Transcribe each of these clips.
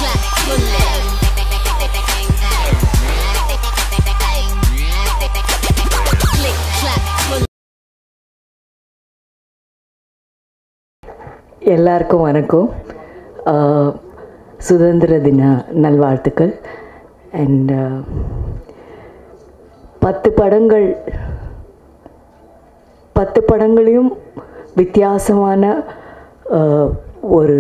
எல்லாருக்கும் வணக்கம். சுதந்திர தின நல்வாழ்த்துக்கள். அண்ட் 10 படங்களையும் வித்தியாசமான ஒரு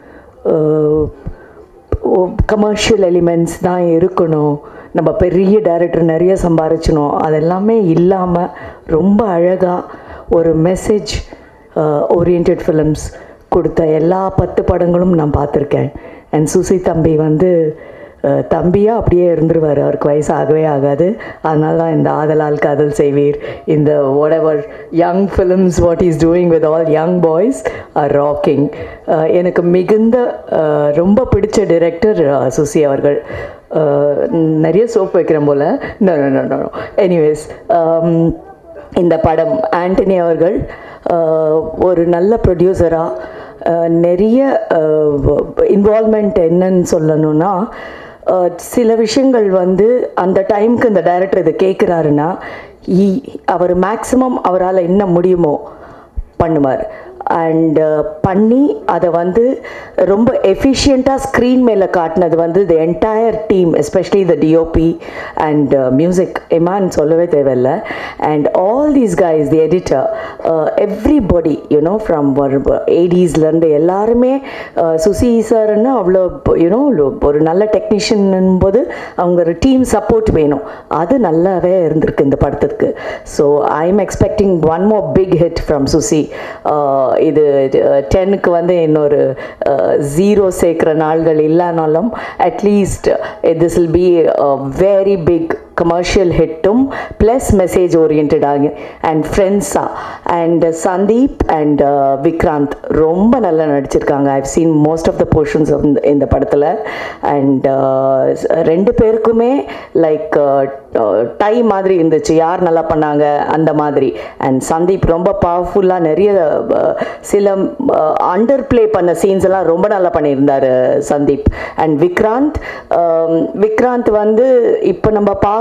கமர்ஷியல் எலிமெண்ட்ஸ் தான் இருக்கணும். நம்ம பெரிய டைரக்டர் நிறைய சம்பாதிச்சணும் அதெல்லாமே இல்லாமல் ரொம்ப அழகாக ஒரு மெசேஜ் ஓரியன்ட் ஃபிலிம்ஸ் கொடுத்த எல்லா 10 படங்களும் நான் பார்த்துருக்கேன். அண்ட் சுசி தம்பி வந்து தம்பியாக அப்படியே இருந்துருவார். அவருக்கு வயசு ஆகவே ஆகாது. அதனால தான் இந்த ஆதலால் காதல் செய்வீர், இந்த whatever young films what he's doing with all young boys are rocking. எனக்கு மிகுந்த ரொம்ப பிடிச்ச டைரக்டர் சுசி அவர்கள். நிறைய சோப் வைக்கிறேன் போல். நோ எனிவேஸ், இந்த படம் ஆண்டனி அவர்கள் ஒரு நல்ல ப்ரொடியூசராக நிறைய இன்வால்மெண்ட் என்னன்னு சொல்லணும்னா, சில விஷயங்கள் வந்து அந்த டைமுக்கு இந்த டைரக்டர் இதை கேட்குறாருன்னா அவர் மேக்ஸிமம் அவரால் என்ன முடியுமோ பண்ணுவார். அண்ட் பண்ணி அதை வந்து ரொம்ப எஃபிஷியண்ட்டாக ஸ்க்ரீன் மேலே காட்டினது வந்து the entire team, especially the DOP and music எமான்னு சொல்லவே தேவையில்லை. And all these guys, the editor, everybody you know from 80s எல்லாருமே சுசி சார்ன்னு அவ்வளோ யூனோ ஒரு நல்ல டெக்னீஷியன் போது அவங்க ஒரு டீம் சப்போர்ட் வேணும். அது நல்லாவே இருந்திருக்கு இந்த படத்துக்கு. So I am expecting one more big hit from Susi. இது 10க்கு வந்து இன்னொரு 0 சேர்க்குற நாள்கள் இல்லைனாலும் at least this will be very big commercial ஹிட்டும் ப்ளஸ் மெசேஜ் ஓரியன்டாக அண்ட் ஃப்ரெண்ட்ஸாக. அண்ட் சந்தீப் அண்ட் விக்ராந்த் ரொம்ப நல்லா நடிச்சிருக்காங்க. I've seen most of the portions இந்த படத்தில். அண்ட் 2 பேருக்குமே லைக் டை மாதிரி இருந்துச்சு, யார் நல்லா பண்ணாங்க அந்த மாதிரி. அண்ட் சந்தீப் ரொம்ப பவர்ஃபுல்லாக நிறைய சில அண்டர் பிளே பண்ண சீன்ஸ் எல்லாம் ரொம்ப நல்லா பண்ணியிருந்தார் சந்தீப். அண்ட் விக்ராந்த் வந்து இப்போ நம்ம பார்க்குற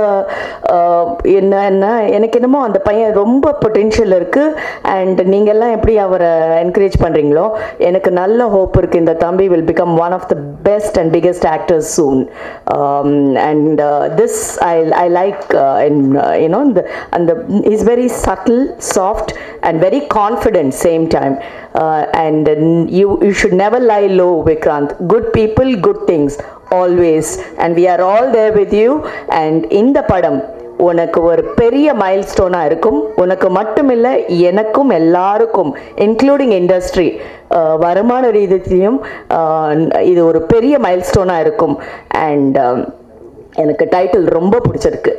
என்ன எனக்கு என்னமோ அந்த பையன் ரொம்ப பொட்டென்ஷியல் இருக்குது. அண்ட் நீங்கள்லாம் எப்படி அவரை என்கரேஜ் பண்ணுறீங்களோ எனக்கு நல்ல ஹோப் இருக்குது. இந்த தம்பி will become one of the best and biggest actors soon. And this I like and he's very subtle, soft and very confident same time. And you should never lie low, Vikrant. Good people, good things always, and we are all there with you. And in the padam உனக்கு ஒரு பெரிய மைல்ஸ்டோனாக இருக்கும். உனக்கு மட்டும் இல்லை, எனக்கும் எல்லாருக்கும் including industry வருமான ரீதியிலையும் இது ஒரு பெரிய மைல்ஸ்டோனாக இருக்கும். அண்ட் எனக்கு டைட்டில் ரொம்ப பிடிச்சிருக்கு.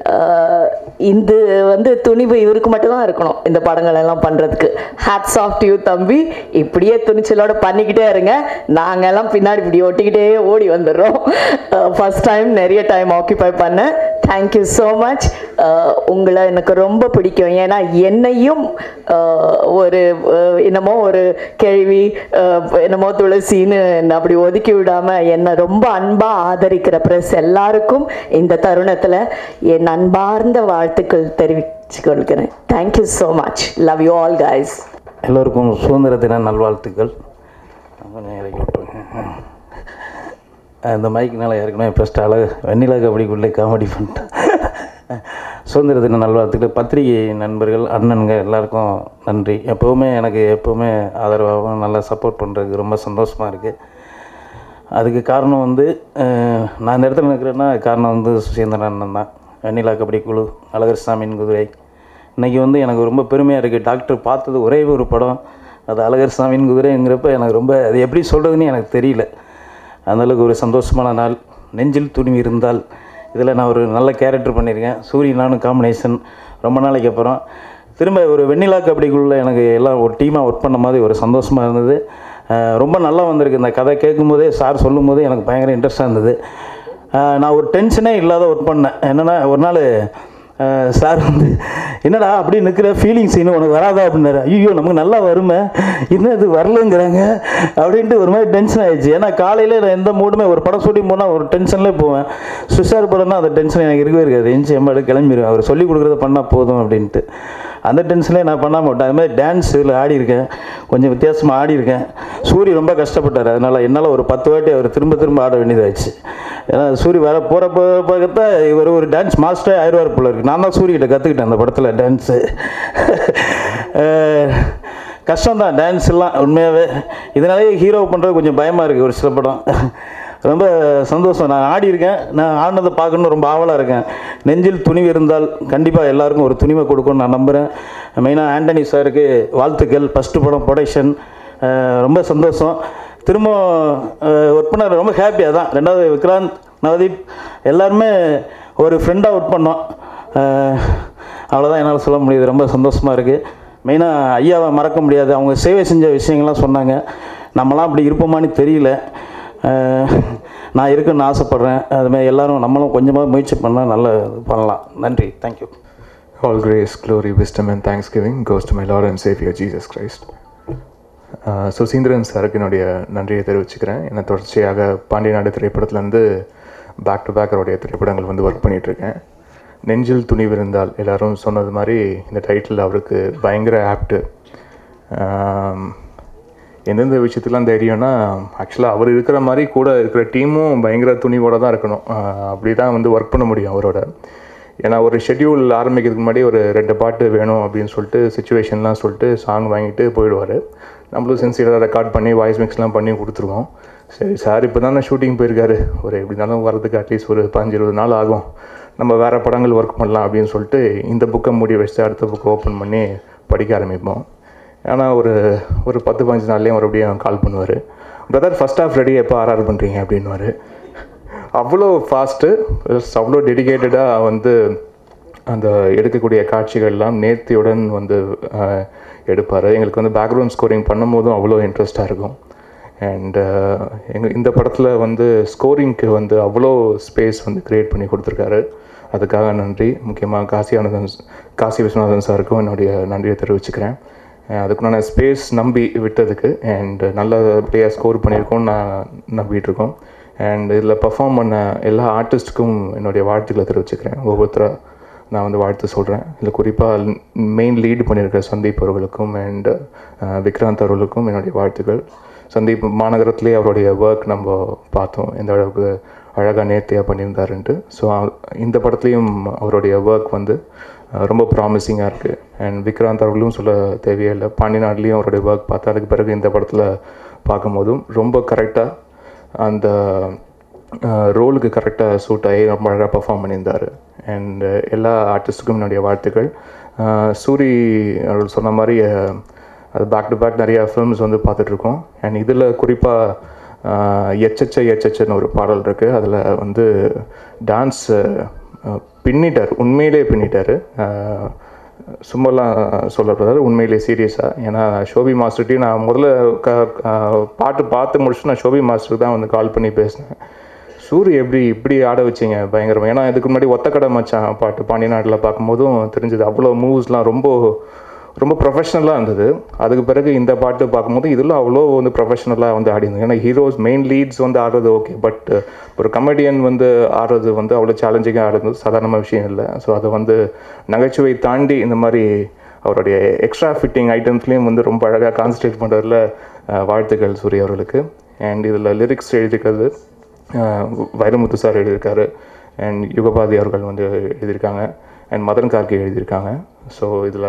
இது வந்து துணிவு இவருக்கு மட்டும்தான் இருக்கணும் இந்த படங்கள் எல்லாம் பண்ணுறதுக்கு. ஹேட்ஸ் ஆஃப் டு யூ தம்பி. இப்படியே துணிச்சலோட பண்ணிக்கிட்டே இருங்க. நாங்கள் எல்லாம் பின்னாடி இப்படி ஒட்டிக்கிட்டே ஓடி வந்துடுறோம். ஃபர்ஸ்ட் டைம் நிறைய டைம் ஆக்கியூபை பண்ணேன். Thank you so much. உங்களை எனக்கு ரொம்ப பிடிக்கும். ஏன்னா என்னையும் ஒரு என்னமோ ஒரு கேள்வி என்னமோ துளசின்னு அப்படி ஒதுக்கி விடாமல் என்னை ரொம்ப அன்பாக ஆதரிக்கிற ப்ரெஸ் எல்லாருக்கும் இந்த தருணத்தில் என் அன்பார்ந்த வாழ்த்துக்கள் தெரிவித்து கொள்கிறேன். Thank you so much. Love you all guys. எல்லோருக்கும் சுதந்திர தின நல்வாழ்த்துக்கள். கொஞ்சம் இறக்கி விட்டுருங்க. இந்த மைக்குனால ஏற்கனவே ஃபஸ்ட் அழகு வெண்ணிலா கபடிக்குள்ளே காமெடி பண்ணிட்டேன். சுதந்திர தின நல்வாழ்த்துக்கள். பத்திரிகை நண்பர்கள், அண்ணனுங்க எல்லாருக்கும் நன்றி. எப்போவுமே எனக்கு எப்போவுமே ஆதரவாகவும் நல்லா சப்போர்ட் பண்ணுறதுக்கு ரொம்ப சந்தோஷமாக இருக்குது. அதுக்கு காரணம் வந்து நான் இந்த இடத்துல நிற்கிறேன்னா காரணம் வந்து சுசீந்திரன் அண்ணன் தான். வெண்ணிலா கபடி குழு, அழகர் சாமியின் குதிரை. இன்றைக்கி வந்து எனக்கு ரொம்ப பெருமையாக இருக்குது. டாக்டர் பார்த்தது ஒரே ஒரு படம், அது அழகர் சாமியின் குதிரைங்கிறப்ப எனக்கு ரொம்ப அது எப்படி சொல்கிறதுன்னு எனக்கு தெரியல. அந்தளவுக்கு ஒரு சந்தோஷமான நாள். நெஞ்சில் துணிவு இருந்தால் இதில் நான் ஒரு நல்ல கேரக்டர் பண்ணியிருக்கேன். சூரியன் நானும் காம்பினேஷன் ரொம்ப நாளைக்கு அப்புறம் திரும்ப ஒரு வெண்ணிலா கபடிக்குள்ளே எனக்கு எல்லாம் ஒரு டீமாக ஒர்க் பண்ண மாதிரி ஒரு சந்தோஷமாக இருந்தது. ரொம்ப நல்லா வந்திருக்கு. இந்த கதை கேட்கும்போதே சார் சொல்லும்போதே எனக்கு பயங்கர இன்ட்ரெஸ்ட்டாக இருந்தது. நான் ஒரு டென்ஷனே இல்லாத ஒர்க் பண்ணேன். என்னென்னா ஒரு நாள் சார் வந்து என்னடா அப்படி நிற்கிற ஃபீலிங்ஸ் இன்னும் உனக்கு வராதா அப்படின்னாரு. ஐயோ நமக்கு நல்லா வருமே, இன்னும் இது வரலங்கிறாங்க அப்படின்ட்டு ஒரு மாதிரி டென்ஷன் ஆகிடுச்சு. ஏன்னா காலையில் நான் எந்த மூடுமே ஒரு படம் ஷூட்டிங் போனால் ஒரு டென்ஷன்லேயே போவேன். சுஷார் படம்னா அந்த டென்ஷன் எனக்கு இருக்கவே இருக்காது. எஞ்சி எம்பாடு கிளம்பிடுவேன், அவர் சொல்லி கொடுக்குறத பண்ணால் போதும் அப்படின்ட்டு. அந்த டென்ஷன்லேயே நான் பண்ணாமல் விட்டேன். அது மாதிரி டான்ஸ் இதில் ஆடியிருக்கேன், கொஞ்சம் வித்தியாசமாக ஆடியிருக்கேன். சூரி ரொம்ப கஷ்டப்பட்டார், அதனால் என்னால் ஒரு 10 வாட்டி அவர் திரும்ப ஆட வேண்டியதாகிடுச்சு. ஏன்னா சூரி வர போகிறப்ப பார்த்தா இவர் ஒரு டான்ஸ் மாஸ்டரே ஆயிடுவார் போல இருக்குது. நான் தான் சூரிக்கிட்ட கற்றுக்கிட்டேன் அந்த படத்தில் டான்ஸு. கஷ்டம்தான் டான்ஸ் எல்லாம் உண்மையாகவே. இதனாலேயே ஹீரோ பண்ணுறது கொஞ்சம் பயமாக இருக்குது ஒரு சில படம். ரொம்ப சந்தோஷம், நான் ஆடியிருக்கேன், நான் ஆடினதை பார்க்கணுன்னு ரொம்ப ஆவலாக இருக்கேன். நெஞ்சில் துணிவு இருந்தால் கண்டிப்பாக எல்லாருக்கும் ஒரு துணிவை கொடுக்கும்னு நான் நம்புகிறேன். மெயினாக ஆண்டனி சாருக்கு வாழ்த்துக்கள். ஃபஸ்ட்டு படம் ப்ரொடக்ஷன் ரொம்ப சந்தோஷம். திரும்ப ஒர்க் பண்ண ரொம்ப ஹாப்பியாக தான். ரெண்டாவது விக்ராந்த், நவதீப் எல்லாருமே ஒரு ஃப்ரெண்டாக ஒர்க் பண்ணோம். அவ்வளோதான் என்னால் சொல்ல முடியுது. ரொம்ப சந்தோஷமாக இருக்குது. மெயினாக ஐயாவை மறக்க முடியாது. அவங்க சேவை செஞ்ச விஷயங்கள்லாம் சொன்னாங்க. நம்மளாம் அப்படி இருப்போமான்னு தெரியல. நான் இருக்குன்னு ஆசைப்பட்றேன். அதுமாதிரி எல்லோரும் நம்மளும் கொஞ்சமாக முயற்சி பண்ணால் நல்லா பண்ணலாம். நன்றி, thank you. All grace, glory, wisdom and thanksgiving goes to my Lord and Savior Jesus Christ. Suseenthiran சாருக்கு என்னுடைய நன்றியை தெரிவிச்சுக்கிறேன். என்னை தொடர்ச்சியாக பாண்டிய நாடு திரைப்படத்துலேருந்து பேக் டு பேக் அவருடைய திரைப்படங்கள் வந்து ஒர்க் பண்ணிகிட்ருக்கேன். நெஞ்சில் துணிவு இருந்தால் எல்லோரும் சொன்னது மாதிரி இந்த டைட்டில் அவருக்கு பயங்கர ஆப்ட்டு. எந்தெந்த விஷயத்துலாம் தெரியும்னா, ஆக்சுவலாக அவர் இருக்கிற மாதிரி கூட இருக்கிற டீமும் பயங்கர துணிவோடு தான் இருக்கணும். அப்படி தான் வந்து ஒர்க் பண்ண முடியும் அவரோட. ஏன்னா ஒரு ஷெட்யூல் ஆரம்பிக்கிறதுக்கு முன்னாடி ஒரு 2 பாட்டு வேணும் அப்படின்னு சொல்லிட்டு சிச்சுவேஷன்லாம் சொல்லிட்டு சாங் வாங்கிட்டு போயிடுவார். நம்மளும் சின்சியராக ரெக்கார்ட் பண்ணி வாய்ஸ் மிக்ஸ்லாம் பண்ணி கொடுத்துருவோம். சரி சார் இப்போ தான் ஷூட்டிங் போயிருக்காரு, ஒரு எப்படி இருந்தாலும் வரதுக்கு அட்லீஸ்ட் ஒரு 15-20 நாள் ஆகும், நம்ம வேறு படங்கள் ஒர்க் பண்ணலாம் அப்படின்னு சொல்லிட்டு இந்த புக்கை மூடி வச்சுட்டு அடுத்த புக்கை ஓப்பன் பண்ணி படிக்க ஆரம்பிப்போம். ஆனால் ஒரு 10-15 நாள்லேயே மறுபடியும் கால் பண்ணுவார். பிரதர் ஃபஸ்ட் ஹாஃப் ரெடி, எப்போ ஆர்ஆர் பண்ணுறீங்க அப்படின்வார். அவ்வளோ ஃபாஸ்ட்டு, அவ்வளோ டெடிகேட்டடாக வந்து அந்த எடுக்கக்கூடிய காட்சிகள்லாம் நேர்த்தியுடன் வந்து எடுப்பார். எங்களுக்கு வந்து பேக்ரவுண்ட் ஸ்கோரிங் பண்ணும் போதும் அவ்வளோ இன்ட்ரெஸ்ட்டாக இருக்கும். அண்ட் இந்த படத்தில் வந்து ஸ்கோரிங்க்கு வந்து அவ்வளோ ஸ்பேஸ் வந்து க்ரியேட் பண்ணி கொடுத்துருக்காரு. அதுக்காக நன்றி. முக்கியமாக காசி விஸ்வநாதன் சாருக்கும் என்னுடைய நன்றியை தெரிவிச்சுக்கிறேன். அதுக்குண்டான ஸ்பேஸ் நம்பி விட்டதுக்கு. அண்ட் நல்லபடியாக ஸ்கோர் பண்ணியிருக்கோன்னு நான் நம்பிகிட்ருக்கோம். அண்ட் இதில் பர்ஃபார்ம் பண்ண எல்லா ஆர்டிஸ்ட்டுக்கும் என்னுடைய வாழ்த்துக்களை தெரிவிச்சுக்கிறேன். ஒவ்வொருத்தராக நான் வந்து வாழ்த்து சொல்கிறேன். இதில் குறிப்பாக மெயின் லீடு பண்ணியிருக்கிற சந்தீப் அவர்களுக்கும் அண்ட் விக்ராந்த் அவர்களுக்கும் என்னுடைய வாழ்த்துக்கள். சந்தீப் மாநகரத்துலேயே அவருடைய ஒர்க் நம்ம பார்த்தோம், எந்த அளவுக்கு அழகாக நேர்த்தியாக பண்ணியிருந்தாருன்ட்டு. ஸோ இந்த படத்துலேயும் அவருடைய ஒர்க் வந்து ரொம்ப ப்ராமிசிங்காக இருக்குது. அண்ட் விக்ராந்த் அவர்களும் சொல்ல தேவையே இல்லை. பாண்டிய நாடுலேயும் அவருடைய ஒர்க் பார்த்தா அதுக்கு பிறகு இந்த படத்தில் பார்க்கும்போதும் ரொம்ப கரெக்டாக அந்த ரோலுக்கு கரெக்டாக சூட் ஆகி ரொம்ப அழகாக பர்ஃபார்ம் பண்ணியிருந்தார். அண்ட் எல்லா ஆர்டிஸ்ட்டுக்கும் என்னுடைய வாழ்த்துக்கள். சூரி அவர்கள் சொன்ன மாதிரி அது பேக் டு பேக் நிறையா ஃபிலிம்ஸ் வந்து பார்த்துட்ருக்கோம். அண்ட் இதில் குறிப்பாக எச்சன்னு ஒரு பாடல் இருக்குது. அதில் வந்து டான்ஸ் பின்னிட்டார், உண்மையிலே பின்னிட்டார். சும்மாலாம் சொல்லப்படுறாரு, உண்மையிலே சீரியஸாக. ஏன்னா ஷோபி மாஸ்டர்கிட்டையும் நான் முதல்ல பாட்டு பார்த்து முடிச்சுட்டு நான் ஷோபி மாஸ்டருக்கு தான் வந்து கால் பண்ணி பேசினேன். சூரி இப்படி ஆட வச்சிங்க பயங்கரமாக. ஏன்னா இதுக்கு முன்னாடி ஒத்தக்கடை மச்சான் பாட்டு பாண்டிய நாட்டில் பார்க்கும்போதும் தெரிஞ்சது, அவ்வளோ மூவ்ஸ்லாம் ரொம்ப ப்ரொஃபஷ்னலாக இருந்தது. அதுக்கு பிறகு இந்த பாட்டு பார்க்கும்போது இதில் அவ்வளோ வந்து ப்ரொஃபஷ்னலாக வந்து ஆடிருந்தது. ஏன்னா ஹீரோஸ் மெயின் லீட்ஸ் வந்து ஆடுறது ஓகே, பட் ஒரு கமெடியன் வந்து ஆடுறது வந்து அவ்வளோ சேலஞ்சிங்காக ஆடுறது சாதாரண விஷயம் இல்லை. ஸோ அதை வந்து நகைச்சுவை தாண்டி இந்த மாதிரி அவருடைய எக்ஸ்ட்ரா ஃபிட்டிங் ஐட்டம்ஸ்லேயும் வந்து ரொம்ப அழகாக கான்சன்ட்ரேட் பண்ணுறதுல வாழ்த்துக்கள் சூரிய அவர்களுக்கு. அண்ட் இதில் லிரிக்ஸ் எழுதியிருக்கிறது வைரமுத்து சார் எழுதியிருக்காரு. அண்ட் யுகபாதி அவர்கள் வந்து எழுதியிருக்காங்க. அண்ட் மதன் கார்கே எழுதியிருக்காங்க. ஸோ இதில்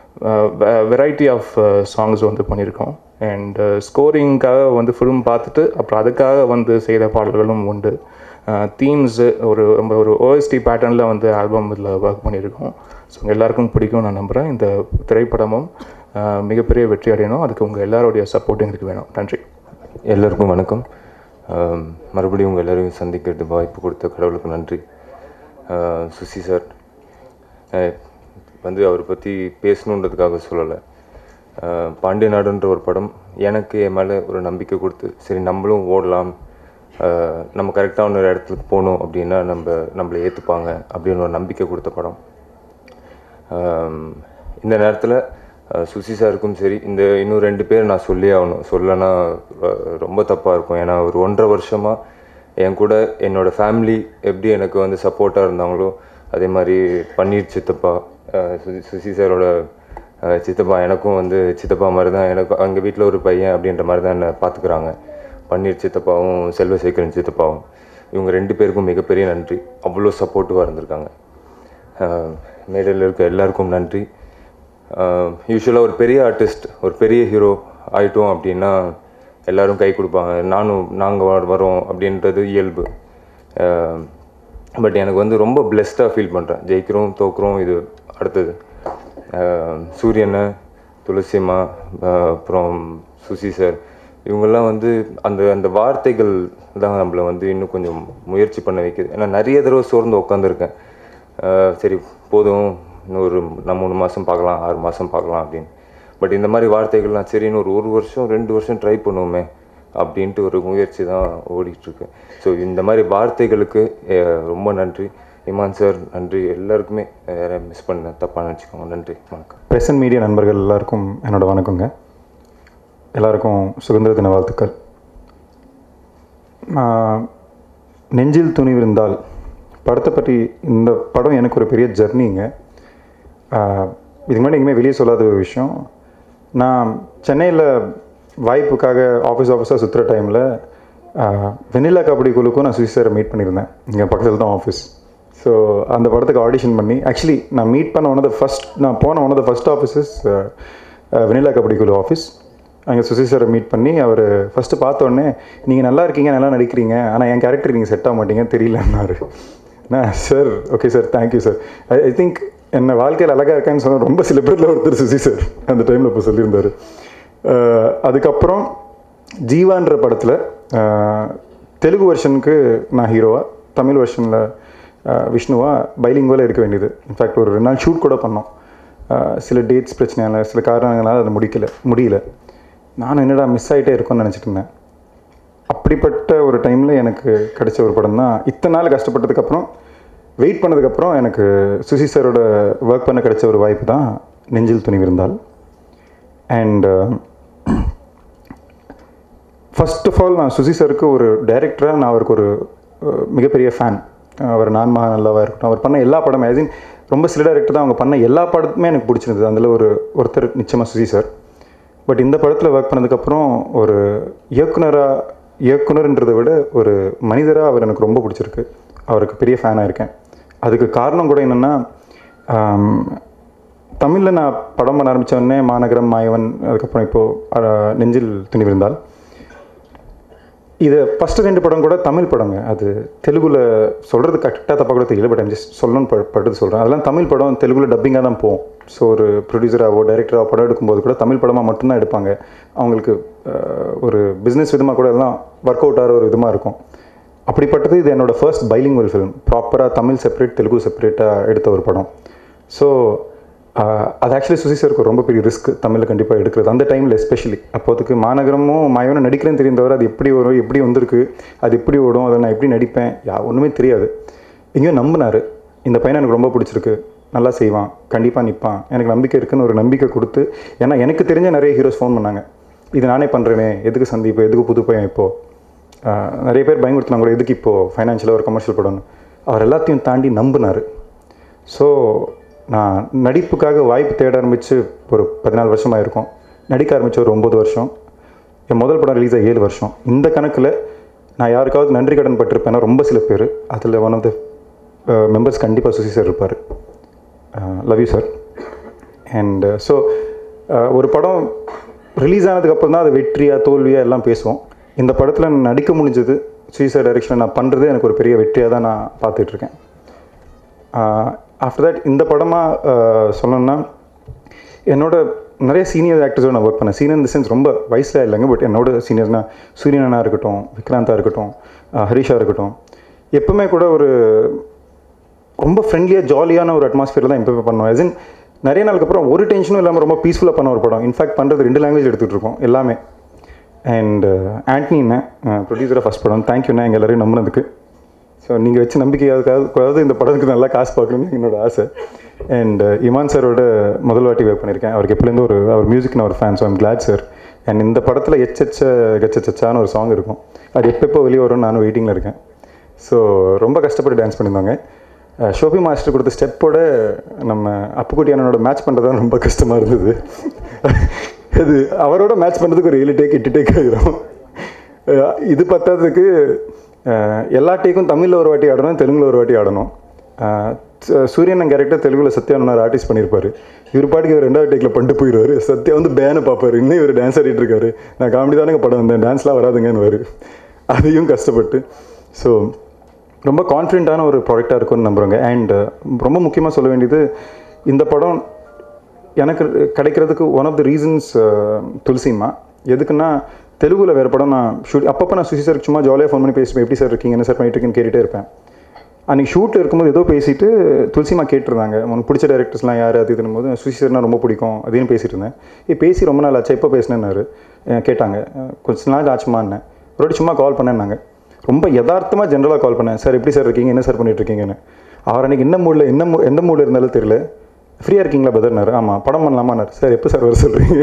வெரைட்டி ஆஃப் சாங்ஸ் வந்து பண்ணியிருக்கோம். அண்ட் ஸ்கோரிங்காக வந்து ஃபிலிம் பார்த்துட்டு அப்புறம் அதுக்காக வந்து செய்த பாடல்களும் உண்டு. தீம்ஸு ரொம்ப ஒரு ஓஎஸ்டி பேட்டர்னில் வந்து ஆல்பம் இதில் ஒர்க் பண்ணியிருக்கோம். ஸோ எல்லாருக்கும் பிடிக்கும் நான் நம்புகிறேன். இந்த திரைப்படமும் மிகப்பெரிய வெற்றி அடையணும். அதுக்கு உங்கள் எல்லாருடைய சப்போர்ட் எங்களுக்கு வேணும். நன்றி. எல்லோருக்கும் வணக்கம். மறுபடியும் உங்கள் எல்லோரையும் சந்திக்கிறது வாய்ப்பு கொடுத்த கடவுளுக்கு நன்றி. சுசி சார் வந்து அவரை பற்றி பேசணுன்றதுக்காக சொல்லலை. பாண்டிய நாடுன்ற ஒரு படம் எனக்கு என் மேலே ஒரு நம்பிக்கை கொடுத்து, சரி நம்மளும் ஓடலாம், நம்ம கரெக்டான ஒரு இடத்துக்கு போகணும் அப்படின்னா நம்மளை ஏற்றுப்பாங்க அப்படின்னு ஒரு நம்பிக்கை கொடுத்த படம். இந்த நேரத்தில் சுசி சாருக்கும் சரி, இந்த இன்னும் 2 பேர் நான் சொல்லி ஆகணும். சொல்லனா ரொம்ப தப்பாக இருக்கும். ஏன்னா ஒரு 1.5 வருஷமாக என் கூட என்னோடய ஃபேமிலி எப்படி எனக்கு வந்து சப்போர்ட்டாக இருந்தாங்களோ அதே மாதிரி பன்னீர் சித்தப்பா, சுசி சாரோட சித்தப்பா, எனக்கும் வந்து சித்தப்பா மாதிரி தான். எனக்கு எங்கள் வீட்டில் ஒரு பையன் அப்படின்ற மாதிரி தான் என்னை பார்த்துக்குறாங்க. பன்னீர் சித்தப்பாவும் செல்வசேகரன் சித்தப்பாவும், இவங்க 2 பேருக்கும் மிகப்பெரிய நன்றி. அவ்வளோ சப்போர்ட்டிவாக இருந்திருக்காங்க. மேடையில் இருக்க எல்லாருக்கும் நன்றி. யூஸ்வலாக ஒரு பெரிய ஆர்டிஸ்ட், ஒரு பெரிய ஹீரோ ஆகிட்டோம் அப்படின்னா எல்லோரும் கை கொடுப்பாங்க, நாங்கள் வரோம் அப்படின்றது இயல்பு. பட் எனக்கு வந்து ரொம்ப பிளெஸ்டாக ஃபீல் பண்ணுறேன். ஜெயிக்கிறோம் தோக்குறோம் இது அடுத்தது. சூரியனை, துளசிமா, அப்புறம் சுசி சார், இவங்கெல்லாம் வந்து அந்த வார்த்தைகள் தான் நம்மளை வந்து இன்னும் கொஞ்சம் முயற்சி பண்ண வைக்குது. ஏன்னா நிறைய தடவை சோர்ந்து உட்காந்துருக்கேன். சரி போதும், இன்னொரு 3 மாதம் பார்க்கலாம், 6 மாதம் பார்க்கலாம் அப்படின்னு. பட் இந்த மாதிரி வார்த்தைகள்லாம் சரி இன்னொரு 1 வருஷம் 2 வருஷம் ட்ரை பண்ணுவோமே அப்படின்ட்டு ஒரு முயற்சி தான் ஓடிட்டுருக்கு. ஸோ இந்த மாதிரி வார்த்தைகளுக்கு ரொம்ப நன்றி. இமான் சார் நன்றி. எல்லாருக்குமே யாரை மிஸ் பண்ண தப்பாக நினச்சிக்கோங்க. நன்றி, வணக்கம். பிரஸ் அண்ட் மீடியா நண்பர்கள் எல்லாருக்கும் என்னோடய வணக்கங்க. எல்லாருக்கும் சுதந்திர தின வாழ்த்துக்கள். நெஞ்சில் துணிவிருந்தால் படத்தை பற்றி, இந்த படம் எனக்கு ஒரு பெரிய ஜர்னிங்க. இதுக்கு முன்னாடி எங்கேயுமே வெளியே சொல்லாத ஒரு விஷயம். நான் சென்னையில் வாய்ப்புக்காக ஆஃபீஸாக சுற்றுற டைமில் வெண்ணிலா கபடி குழுக்கும் நான் சுசி சாரை மீட் பண்ணியிருந்தேன். இங்கே பக்கத்தில் தான் ஆஃபீஸ். ஸோ அந்த படத்துக்கு ஆடிஷன் பண்ணி, ஆக்சுவலி நான் மீட் பண்ண நான் போன ஃபஸ்ட் ஆஃபீஸஸ் வெண்ணிலா கபடி குழு ஆஃபீஸ். அங்கே சுசி சாரை மீட் பண்ணி அவர் ஃபஸ்ட்டு பார்த்தோன்னே, நீங்கள் நல்லா இருக்கீங்க, நல்லா நடிக்கிறீங்க, ஆனால் என் கேரக்டர் நீங்கள் செட் ஆக மாட்டீங்க தெரியலன்னாரு. நான் sir okay sir, thank you sir. I think என்னை வாழ்க்கையில் அழகாக இருக்கான்னு சொன்ன ரொம்ப சில பேரில் ஒருத்தர் சுசி சார் அந்த டைமில் இப்போ சொல்லியிருந்தார். அதுக்கப்புறம் ஜீவான்ற படத்தில் தெலுங்கு வெர்ஷனுக்கு நான் ஹீரோவாக, தமிழ் வெர்ஷனில் விஷ்ணுவாக பைலிங்குவலாக இருக்க வேண்டியது. இன்ஃபேக்ட் ஒரு 2 நாள் ஷூட் கூட பண்ணோம். சில டேட்ஸ் பிரச்சனையால், சில காரணங்களால் அதை முடியல. நான் என்னடா மிஸ் ஆகிட்டே இருக்கோன்னு நினச்சிட்டு இருந்தேன். அப்படிப்பட்ட ஒரு டைமில் எனக்கு கிடைச்ச ஒரு படம் தான். இத்தனை நாள் கஷ்டப்பட்டதுக்கப்புறம், வெயிட் பண்ணதுக்கப்புறம் எனக்கு சுசி சாரோட ஒர்க் பண்ண கிடைச்ச ஒரு வாய்ப்பு தான் Nenjil Thunivirundhal. And first of all நான் சுசி சாருக்கு ஒரு டைரக்டராக நான் அவருக்கு ஒரு மிகப்பெரிய ஃபேன். அவர் நான் மகா நல்லாவாக இருக்கட்டும், அவர் பண்ண எல்லா படமும், ஐதின் ரொம்ப சில டைரக்டர் தான் அவங்க பண்ண எல்லா படத்துமே எனக்கு பிடிச்சிருந்தது. அதில் ஒருத்தர் நிச்சயமாக சுசி சார். பட் இந்த படத்தில் ஒர்க் பண்ணதுக்கப்புறம் ஒரு இயக்குனர்ன்றதை விட ஒரு மனிதராக அவர் எனக்கு ரொம்ப பிடிச்சிருக்கு. அவருக்கு பெரிய ஃபேனாக இருக்கேன். அதுக்கு காரணம் கூட என்னென்னா, தமிழில் நான் படம் பண்ண ஆரம்பித்தோடனே மாநகரம், மாயவன், அதுக்கப்புறம் இப்போது நெஞ்சில் துணிவிருந்தால், இது ஃபஸ்ட்டு 2 படம் கூட தமிழ் படங்க. அது தெலுங்குல சொல்கிறது கரெக்டாக தப்பாக கூட தெரியல, பட் ஜஸ்ட் சொல்லணும்னு படுத்து சொல்கிறேன். அதெல்லாம் தமிழ் படம் தெலுங்குல டப்பிங்காக தான் போகும். ஸோ ஒரு ப்ரொடியூசராகவோ டைரக்டராகவோ படம் எடுக்கும்போது கூட தமிழ் படமாக மட்டும்தான் எடுப்பாங்க. அவங்களுக்கு ஒரு பிஸ்னஸ் விதமாக கூட எல்லாம் ஒர்க் அவுட் ஆகிற ஒரு விதமாக இருக்கும். அப்படிப்பட்டது இது என்னோடய ஃபர்ஸ்ட் பைலிங்குவல் ஃபிலிம். ப்ராப்பராக தமிழ் செப்பரேட், தெலுங்கு செப்பரேட்டாக எடுத்த ஒரு படம். ஸோ அது ஆக்சுவலி சுசி சாருக்கு ரொம்ப பெரிய ரிஸ்க் தமிழில் கண்டிப்பாக எடுக்கிறது. அந்த டைமில் எஸ்பெஷலி அப்போதுக்கு மாநகரமும் மாயவனும் நடிக்கிறேன்னு தெரியும் தவிர அது எப்படி வரும், எப்படி வந்திருக்கு, அது எப்படி ஓடும், அதை நான் எப்படி நடிப்பேன், ஒன்றுமே தெரியாது. எங்கேயோ நம்பினார், இந்த பையனை எனக்கு ரொம்ப பிடிச்சிருக்கு, நல்லா செய்வான், கண்டிப்பாக நிற்பான், எனக்கு நம்பிக்கை இருக்குன்னு ஒரு நம்பிக்கை கொடுத்து. ஏன்னா எனக்கு தெரிஞ்ச நிறைய ஹீரோஸ் ஃபோன் பண்ணாங்க, இது நானே பண்ணுறேனே, எதுக்கு சந்தீப், எதுக்கு புது பையன் இப்போது, நிறைய பேர் பயன்படுத்தினாங்க கூட, எதுக்கு இப்போது ஃபைனான்ஷியலாக ஒரு கமர்ஷியல் படம்னு. அவர் எல்லாத்தையும் தாண்டி நம்பினார். ஸோ நான் நடிப்புக்காக வாய்ப்பு தேட ஆரம்பித்து ஒரு 14 வருஷமாக இருக்கும். நடிக்க ஆரம்பித்த ஒரு 9 வருஷம். என் முதல் படம் ரிலீஸ் ஆகி 7 வருஷம். இந்த கணக்கில் நான் யாருக்காவது நன்றி கடன் பட்டிருப்பேன்னா ரொம்ப சில பேர். அதில் ஒன் ஆஃப் த மெம்பர்ஸ் கண்டிப்பாக சுசி சார் இருப்பார். Love you sir. And so ஒரு படம் ரிலீஸ் ஆனதுக்கப்புறம் தான் அது வெற்றியாக தோல்வியாக எல்லாம் பேசுவோம். இந்த படத்தில் நான் நடிக்க முடிஞ்சது, சுசி சார் டைரக்ஷனில் நான் பண்ணுறது எனக்கு ஒரு பெரிய வெற்றியாக தான் நான் பார்த்துட்ருக்கேன். ஆஃப்டர் தட் இந்த படமாக சொல்லணும்னா, என்னோட நிறைய சீனியர் ஆக்டர்ஸோடு நான் ஒர்க் பண்ணேன். சீனியர் இந்த சென்ஸ் ரொம்ப வயசில் இல்லைங்க, பட் என்னோட சீனியர்னால் சூரியனா இருக்கட்டும், விக்ராந்தா இருக்கட்டும், ஹரிஷா இருக்கட்டும், எப்பவுமே கூட ஒரு ரொம்ப ஃப்ரெண்ட்லியாக ஜாலியான ஒரு அட்மாஸ்ஃபியர் தான் எப்பவுமே பண்ணுவோம். எஸ் இன் நிறைய நாளுக்கு அப்புறம் ஒரு டென்ஷனும் இல்லாமல் ரொம்ப பீஸ்ஃபுல்லாக பண்ண ஒரு படம். இன்ஃபேக்ட் பண்ணுறது 2 லாங்குவேஜ் எடுத்துகிட்டு இருக்கோம் எல்லாமே. அண்ட் ஆண்டனிண்ணே ப்ரொடியூசராக ஃபஸ்ட் படம். தேங்க்யூண்ணே எங்கள் எல்லோரையும் நம்பினதுக்கு. ஸோ நீங்கள் வச்சு நம்பிக்கையாவது இந்த படத்துக்கு நல்லா காசு பார்க்கணும்னு என்னோடய ஆசை. அண்ட் இமான் சாரோட முதல் வாட்டி ஒர்க் பண்ணியிருக்கேன். அவருக்கு எப்போலேருந்து அவர் மியூசிக் நான் ஒரு fan. So I'm glad sir. And இந்த படத்தில் கச்சச்சான்னு ஒரு சாங் இருக்கும். அது எப்போ வெளியே வரும்னு நானும் வெயிட்டிங்கில் இருக்கேன். ஸோ ரொம்ப கஷ்டப்பட்டு டான்ஸ் பண்ணியிருந்தாங்க. ஷோபி மாஸ்டர் கொடுத்த ஸ்டெப்போட நம்ம அப்புக்குட்டி அண்ணனோட மேட்ச் பண்ணுறது ரொம்ப கஷ்டமாக இருந்தது. அது அவரோட மேட்ச் பண்ணுறதுக்கு ஒரு 7 டேக் 8 டேக் ஆகிரும். இது பத்தாததுக்கு எல்லா டேக்கும் தமிழில் ஒரு வாட்டி ஆடணும், தெலுங்கில் ஒரு வாட்டி ஆடணும். சூரியன் கேரக்டர் தெலுங்குல சத்யானு ஆர்டிஸ்ட் பண்ணியிருப்பார். இவர் பாட்டுக்கு இவர் 2வது டேக்கில் பண்ணிட்டு போயிடுவார். சத்யா வந்து பேனை பார்ப்பார், இன்னும் இவர் டான்ஸ் ஆடிட்டு இருக்காரு. நான் காமெடி தானே படம் வந்தேன், டான்ஸ்லாம் வராதுங்கன்னு அதையும் கஷ்டப்பட்டு. ஸோ ரொம்ப கான்ஃபிடென்ட்டான ஒரு ப்ராடக்டாக இருக்கும்னு நம்புகிறோங்க. அண்ட் ரொம்ப முக்கியமாக சொல்ல வேண்டியது, இந்த படம் எனக்கு கிடைக்கிறதுக்கு ஒன் ஆஃப் த ரீசன்ஸ் துளசிமா. எதுக்குன்னா தெலுங்குல வேறு படம் நான் அப்பப்போ நான் சுசி சார் சும்மா ஜாலியாக ஃபோன் பண்ணி பேசுவேன், எப்படி சார் இருக்கீங்க, என்ன சார் பண்ணிட்டு இருக்கேன்னு கேட்டுகிட்டே இருப்பேன். அன்றைக்கி ஷூட்டில் இருக்கும்போது ஏதோ பேசிட்டு துளசிமா கேட்டிருந்தாங்க, உனக்கு பிடிச்ச டேரக்டர்ஸ்லாம் யார் அது இதுன்னு போது சுசி சார்னா ரொம்ப பிடிக்கும் அப்படின்னு பேசிட்டு இருந்தேன். பேசி ரொம்ப நாள் ஆச்சு, எப்போ பேசினேன்னாரு கேட்டாங்க. கொஞ்சம் நாள் ஆச்சுமான்னேன். ஒரு வாட்டி சும்மா கால் பண்ணேன்னாங்க. ரொம்ப யதார்த்தமாக ஜென்ரலாக கால் பண்ணேன், சார் எப்படி சார் இருக்கீங்க, என்ன சார் பண்ணிட்டு இருக்கீங்கன்னு. அவர் அன்றைக்கி எந்த மூடில் இருந்தாலும் தெரியல. ஃப்ரீயாக இருக்கீங்களா பதர்னாரு. ஆமாம் படம் பண்ணலாமான்னாரு. சார் எப்போ சார் வர சொல்கிறீங்க.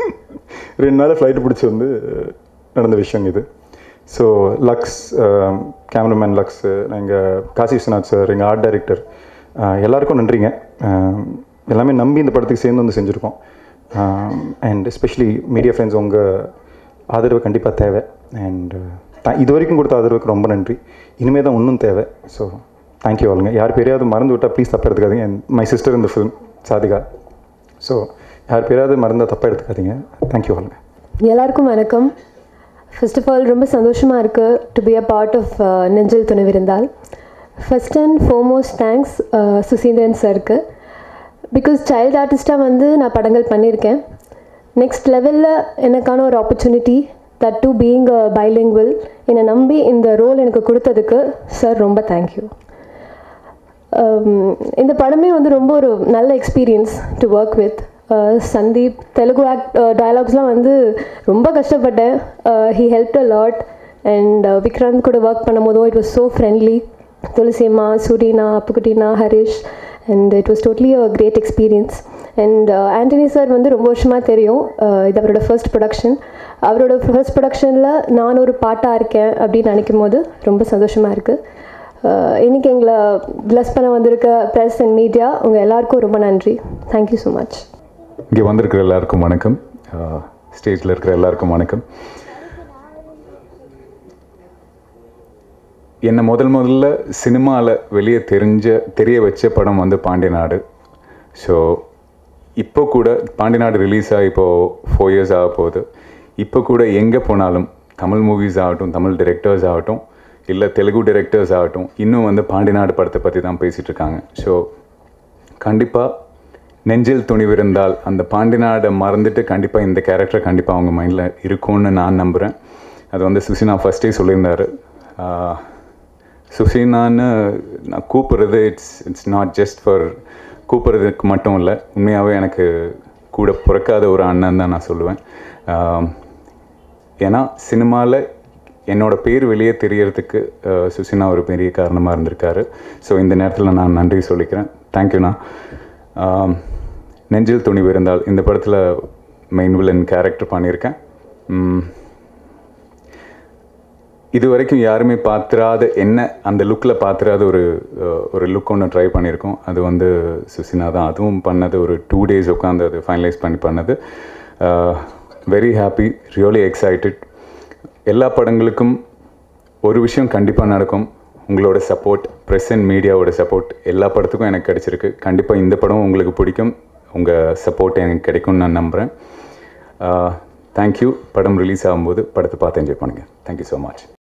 2 நாள் ஃப்ளைட்டு பிடிச்சி வந்து நடந்த விஷயம் இது. ஸோ லக்ஸ் கேமராமேன் லக்ஸ், எங்கள் காசி விஸ்வநாத் சார், எங்கள் ஆர்ட் டைரக்டர், எல்லாருக்கும் நன்றிங்க. எல்லாமே நம்பி இந்த படத்துக்கு சேர்ந்து வந்து செஞ்சுருக்கோம். அண்ட் எஸ்பெஷலி மீடியா ஃப்ரெண்ட்ஸ், உங்கள் ஆதரவு கண்டிப்பாக தேவை. அண்ட் இது வரைக்கும் கொடுத்த ஆதரவுக்கு ரொம்ப நன்றி. இனிமேல் தான் இன்னும் தேவை. ஸோ தேங்க்யூ ஆளுங்க. யார் பேரையாவது மறந்து விட்டால் ப்ளீஸ் தப்பாக எடுத்துக்காதீங்க. அண்ட் மை சிஸ்டர் இந்த ஃபிலிம் சாதிகா. ஸோ யார் பேராவது மறந்தால் தப்பாக எடுத்துக்காதீங்க. தேங்க்யூ ஆளுங்க. எல்லாருக்கும் வணக்கம். ஃபர்ஸ்ட் ஆஃப் ஆல் ரொம்ப சந்தோஷமாக இருக்குது to be a part of Nenjil Thunivirundhal. First and foremost thanks Suseenthiran சாருக்கு. பிகாஸ் சைல்டு ஆர்டிஸ்ட்டாக வந்து நான் படங்கள் பண்ணியிருக்கேன். நெக்ஸ்ட் லெவலில் எனக்கான ஒரு opportunity, that to being a bilingual, என்னை நம்பி இந்த ரோல் எனக்கு கொடுத்ததுக்கு சார் ரொம்ப தேங்க்யூ. இந்த படமே வந்து ரொம்ப ஒரு நல்ல experience to work with Sandeep. Telugu டயலாக்ஸ்லாம் வந்து ரொம்ப கஷ்டப்பட்டேன். He helped a lot. And Vikranth கூட ஒர்க் பண்ணும் போதும் இட் வாஸ் ஸோ ஃப்ரெண்ட்லி. துளசியம்மா, சுரீனா, அப்புக்குட்டினா, Harish, and it was totally a great experience. And Antony sir வந்து ரொம்ப வருஷமாக தெரியும். இது அவரோட ஃபர்ஸ்ட் ப்ரொடக்ஷன். அவரோட ஃபர்ஸ்ட் ப்ரொடக்ஷனில் நான் ஒரு பாட்டாக இருக்கேன் அப்படின்னு நினைக்கும் போது ரொம்ப சந்தோஷமாக இருக்குது. இன்றைக்கி எங்களை ப்ளஸ் பண்ண வந்திருக்க ப்ரெஸ் அண்ட் மீடியா, உங்கள் எல்லாருக்கும் ரொம்ப நன்றி. Thank you so much. இங்கே வந்திருக்கிற எல்லாருக்கும் வணக்கம். ஸ்டேஜில் இருக்கிற எல்லாருக்கும் வணக்கம். என்னை முதல்ல சினிமாவில் வெளியே தெரிய வச்ச படம் வந்து பாண்டியநாடு. ஸோ இப்போ கூட பாண்டியநாடு ரிலீஸ் ஆகி இப்போது 4 இயர்ஸ் ஆக போகுது. இப்போ கூட எங்கே போனாலும் தமிழ் மூவிஸ் ஆகட்டும், தமிழ் டிரெக்டர்ஸ் ஆகட்டும், இல்லை தெலுங்கு டிரெக்டர்ஸ் ஆகட்டும், இன்னும் வந்து பாண்டியநாடு படத்தை பற்றி தான் பேசிகிட்டு இருக்காங்க. ஸோ கண்டிப்பாக நெஞ்சில் துணிவிருந்தால் அந்த பாண்டியநாடை மறந்துட்டு கண்டிப்பாக இந்த கேரக்டர் கண்டிப்பாக அவங்க மைண்டில் இருக்கும்னு நான் நம்புகிறேன். அது வந்து சுசினா ஃபஸ்ட்டே சொல்லியிருந்தார். சுசினான்னு நான் கூப்பிட்றது இட்ஸ் நாட் ஜஸ்ட் ஃபார் கூப்பிட்றதுக்கு மட்டும் இல்லை, உண்மையாகவே எனக்கு கூட பிறக்காத ஒரு அண்ணன் தான் நான் சொல்லுவேன். ஏன்னா சினிமாவில் என்னோடய பேர் வெளியே தெரியறதுக்கு சுசினா ஒரு பெரிய காரணமாக இருந்திருக்காரு. ஸோ இந்த நேரத்தில் நான் நன்றி சொல்லிக்கிறேன். தேங்க்யூண்ணா. நெஞ்சில் துணிவிருந்தால் இந்த படத்தில் மெயின் வில்லன் கேரக்டர் பண்ணியிருக்கேன். இது வரைக்கும் யாருமே பார்த்துராத என்ன அந்த லுக்கில் பார்த்துராத ஒரு லுக் ஒன்று ட்ரை பண்ணியிருக்கோம். அது வந்து சுசினா தான். அதுவும் பண்ணது ஒரு 2 days உட்காந்து அது ஃபைனலைஸ் பண்ணது. Very happy, really excited. எல்லா படங்களுக்கும் ஒரு விஷயம் கண்டிப்பாக நடக்கும், உங்களோட சப்போர்ட், ப்ரெஸ் அண்ட் மீடியாவோட சப்போர்ட் எல்லா படத்துக்கும் எனக்கு கிடச்சிருக்கு. கண்டிப்பாக இந்த படம் உங்களுக்கு பிடிக்கும், உங்கள் சப்போர்ட் எனக்கு கிடைக்கும்னு நான் நம்புகிறேன். தேங்க்யூ. படம் ரிலீஸ் ஆகும்போது படத்தை பார்த்து என்ஜாய் பண்ணுங்கள். Thank you so much.